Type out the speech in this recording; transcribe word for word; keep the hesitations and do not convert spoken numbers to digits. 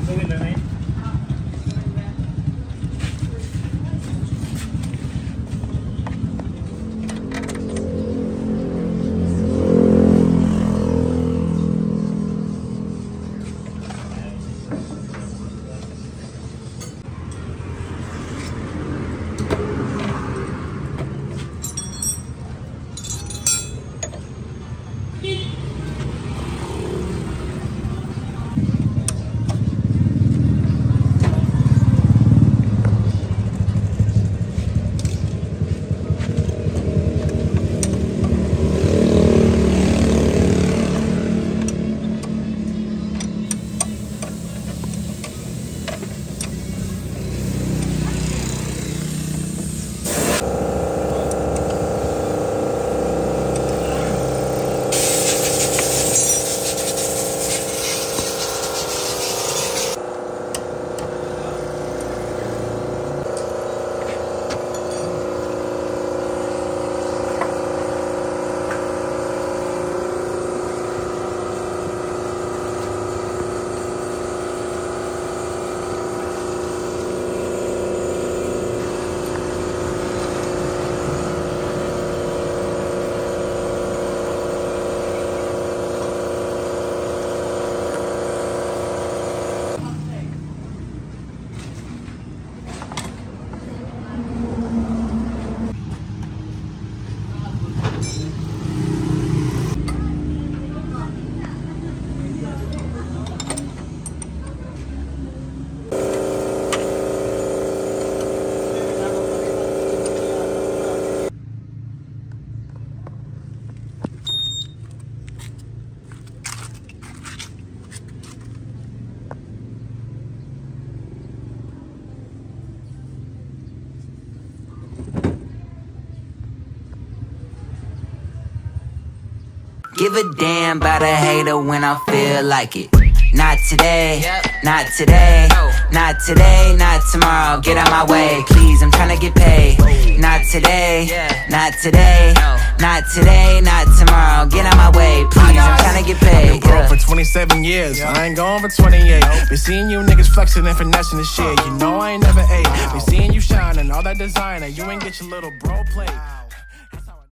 Give a damn about a hater when I feel like it. Not today, not today, not today, not tomorrow. Get out my way, please, I'm tryna get paid. Not today, not today, not today, not tomorrow. Get out my way, please, I'm tryna get paid. I've been broke for twenty-seven years, I ain't going for twenty-eight. Been seeing you niggas flexing and finessing the shit. You know I ain't never ate. Been seeing you shining, all that designer. You ain't get your little bro plate.